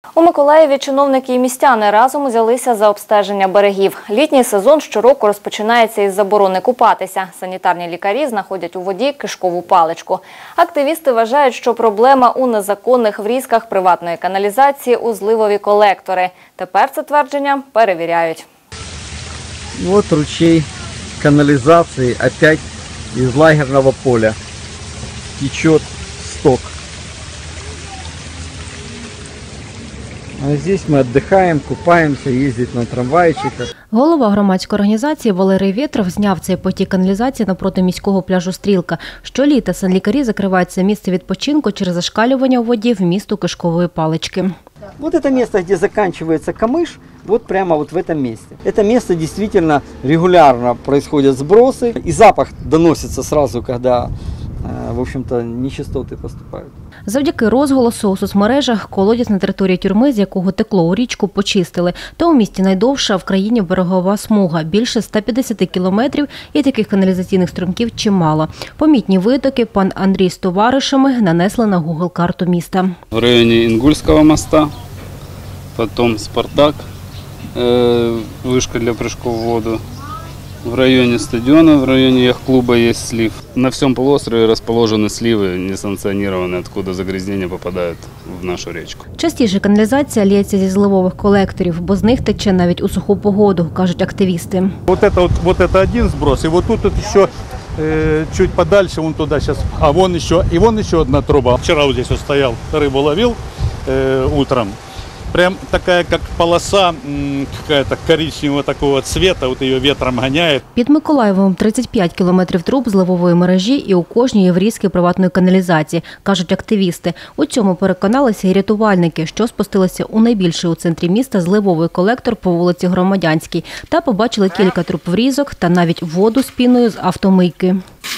У Миколаєві чиновники і містяни разом взялися за обстеження берегів. Літній сезон щороку розпочинається із заборони купатися. Санітарні лікарі знаходять у воді кишкову паличку. Активісти вважають, що проблема у незаконних врізках приватної каналізації у зливові колектори. Тепер це твердження перевіряють. Вот ручей канализации опять из лагерного поля. Течет сток. А здесь мы отдыхаем, купаемся, ездить на трамвайчиках. Голова громадської організації Валерій Вєтров зняв цей потік каналізації навпроти міського пляжу «Стрілка». Щоліта санлікарі закривають це місце відпочинку через зашкалювання у воді вмісту кишкової палички. Вот это место, где заканчивается камыш, вот прямо вот в этом месте. Это место действительно регулярно происходят сбросы, и запах доносится сразу, когда, в общем-то, нечистоты поступают. Завдяки розголосу у соцмережах колодязь на території тюрми, з якого текло у річку, почистили. Та у місті найдовша в країні берегова смуга – більше 150 кілометрів, і таких каналізаційних струмків чимало. Помітні витоки пан Андрій з товаришами нанесли на Google карту міста. В районе Ингульского моста, потом Спартак, вышка для прыжков в воду. В районе стадиона, в районе яхт-клуба есть слив. На всем полуострове расположены сливы несанкционированные, откуда загрязнения попадают в нашу речку. Частіше каналізація лється зі зливових колекторів, бо з них тече навіть у суху погоду, кажуть активісти. Вот это один сброс, и вот тут еще чуть подальше, вон туда сейчас, а вон еще одна труба. Вчера вот здесь вот стоял, рыбу ловил утром. Прям такая, как полоса какая-то коричневого такого цвета, вот ее ветром гоняет. Під Миколаєвом 35 кілометрів труб зливової мережі і у кожній є врізки приватної каналізації, кажуть активісти. У цьому переконалися і рятувальники, що спустилися у найбільший у центрі міста зливовий колектор по вулиці Громадянській та побачили кілька труб врізок та навіть воду з піною з автомийки.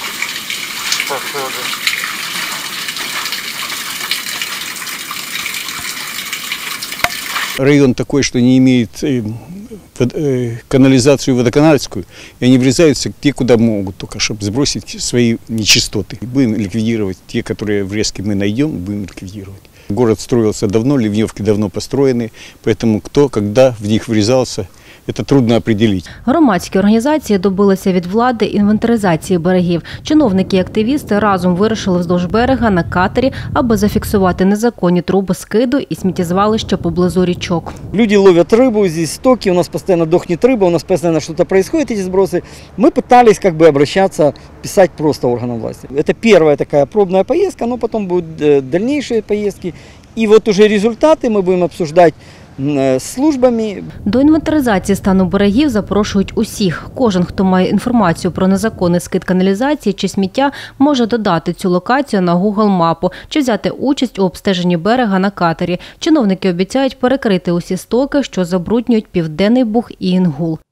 Район такой, что не имеет канализацию водоканальскую, и они врезаются те, куда могут, только чтобы сбросить свои нечистоты. Будем ликвидировать те, которые врезки мы найдем, будем ликвидировать. Город строился давно, ливневки давно построены, поэтому кто, когда в них врезался, це трудно определити. Громадські організації добилися від влади інвентаризації берегів. Чиновники і активісти разом вирушили вздовж берега на катері, аби зафіксувати незаконні труби скиду і сміттєзвалища поблизу річок. Люди ловят рыбу, здесь стоки, у нас постоянно дохнет рыба, у нас постоянно что-то происходит, эти сбросы. Мы пытались обращаться, писать просто органам власти. Это первая такая пробная поездка, но потом будут дальнейшие поездки. И вот уже результаты мы будем обсуждать з службами. До інвентаризації стану берегів запрошують усіх. Кожен, хто має інформацію про незаконний скид каналізації чи сміття, може додати цю локацію на Google мапу чи взяти участь у обстеженні берега на катері. Чиновники обіцяють перекрити усі стоки, що забруднюють Південний Буг і Інгул.